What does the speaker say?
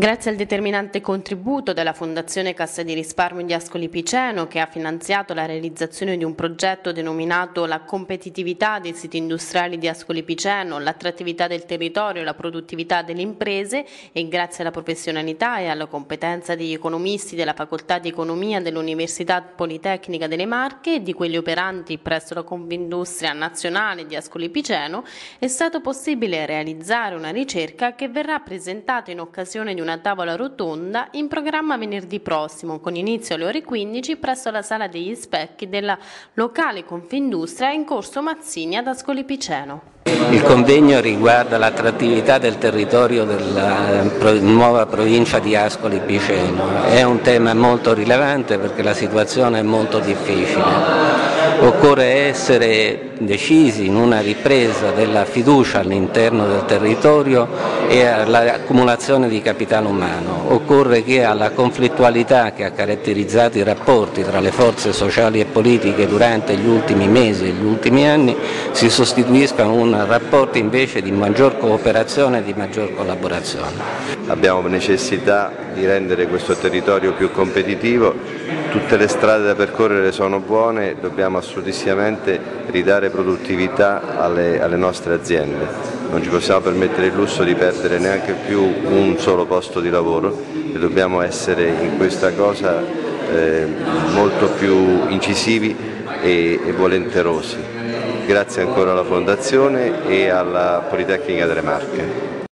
Grazie al determinante contributo della Fondazione Cassa di Risparmio di Ascoli Piceno, che ha finanziato la realizzazione di un progetto denominato La competitività dei siti industriali di Ascoli Piceno, l'attrattività del territorio e la produttività delle imprese, e grazie alla professionalità e alla competenza degli economisti della Facoltà di Economia dell'Università Politecnica delle Marche e di quelli operanti presso la Confindustria Nazionale di Ascoli Piceno, è stato possibile realizzare una ricerca che verrà presentata in occasione di una tavola rotonda in programma venerdì prossimo, con inizio alle ore 15 presso la Sala degli Specchi della locale Confindustria in corso Mazzini ad Ascoli Piceno. Il convegno riguarda l'attrattività del territorio della nuova provincia di Ascoli Piceno. È un tema molto rilevante perché la situazione è molto difficile. Occorre essere decisi in una ripresa della fiducia all'interno del territorio e all'accumulazione di capitale umano. Occorre che alla conflittualità che ha caratterizzato i rapporti tra le forze sociali e politiche durante gli ultimi mesi e gli ultimi anni si sostituiscano rapporti invece di maggior cooperazione e di maggior collaborazione. Abbiamo necessità di rendere questo territorio più competitivo, tutte le strade da percorrere sono buone, dobbiamo assolutissimamente ridare produttività alle nostre aziende. Non ci possiamo permettere il lusso di perdere neanche più un solo posto di lavoro e dobbiamo essere in questa cosa molto più incisivi e volenterosi. Grazie ancora alla Fondazione e alla Politecnica delle Marche.